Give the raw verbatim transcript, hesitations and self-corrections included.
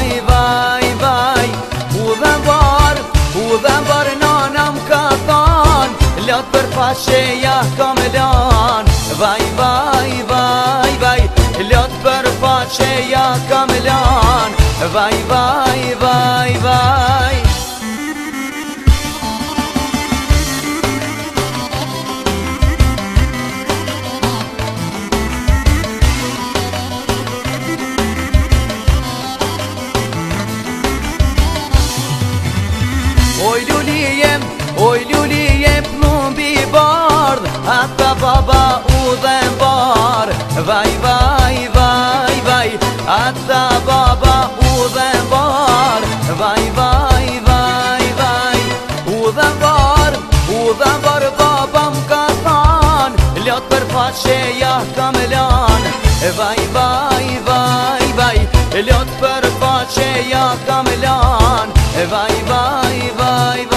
vaj, vaj, vaj. U dhe bar, u dhe bar nanam ka than, lot për faqeja kam lan. Vaj, vaj, vaj, vaj, lot për faqeja kam lan. Vaj, vaj, vaj, vaj. Oj lulijem, oj lulijem plumbi bardh, ata baba u dhe mbar. Vaj, vaj, vaj, vaj, ata baba u dhe mbar. Vaj, vaj, vaj, vaj, u dhe mbar, u dhe mbar baba m'ka than, lot për faqeja kam lan. Vaj, vaj, vaj, vaj, lot për faqeja kam lan. Vaj, vaj, vaj,